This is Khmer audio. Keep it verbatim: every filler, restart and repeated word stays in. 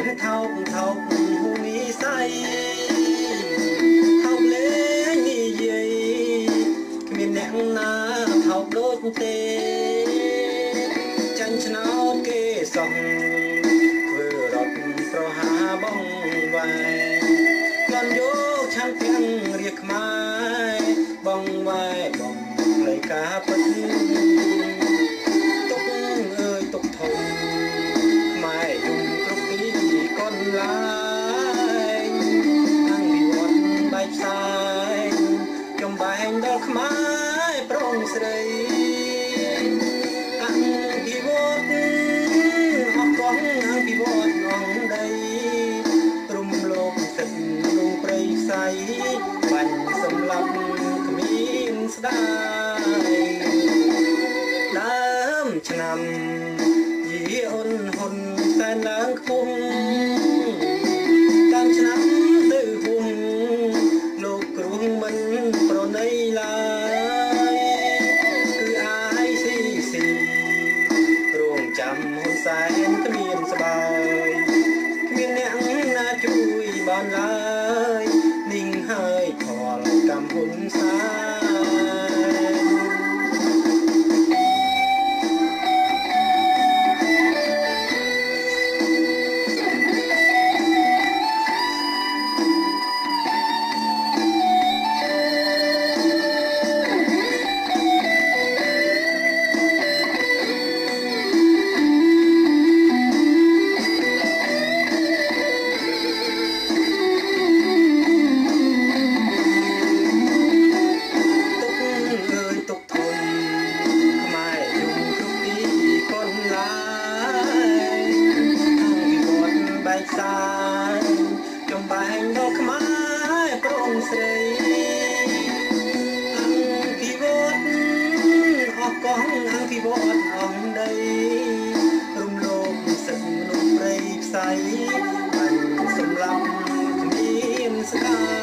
ថោកថោកហូនីស័យថោកលេងនិយាយគ្មានអ្នកណាថោកដូចទេចាញ់ឆ្នោតគេសោះធ្វើរត់ប្រហាបងវ៉ែក្លន់យកឆាំទាំងរាខ្មែរបងវ៉ែបងផ្លៃការពិតទុកអើយទុកធំខ្មែរយំគ្រប់ទីកនឡាយអភិវឌ្ឍបែកផ្សាយចំបែងដល់ខ្មែរប្រងស្រីអភិវឌ្ឍអស់កងអភិវឌ្ឍអងដីព្រំលោកទឹកក្នុងព្រៃផ្សៃបាញ់សម្លាប់គ្មានស្ដាយដើមឆ្នាំយីអូនហ៊ុនសែនឡើងខ្ពស់តាមឆ្នាំទៅហួងលោកគ្រួងមិនប្រណីឡើយគឺអាយស៊ីស៊ីរងចាំហ៊ុនសែនគ្មានស្បើយគ្មានអ្នកណាជួយបានឡើយนิ่งហើយផលកម្មហ៊ុនសែនចំបែងដល់ខ្មែរប្រងស្រីអភិវឌ្ឍអស់កងអភិវឌ្ឍអងដីរំលោភសិទ្ធិមនុស្សព្រៃផ្សៃបាញ់សម្លាប់គ្មានស្ដាយ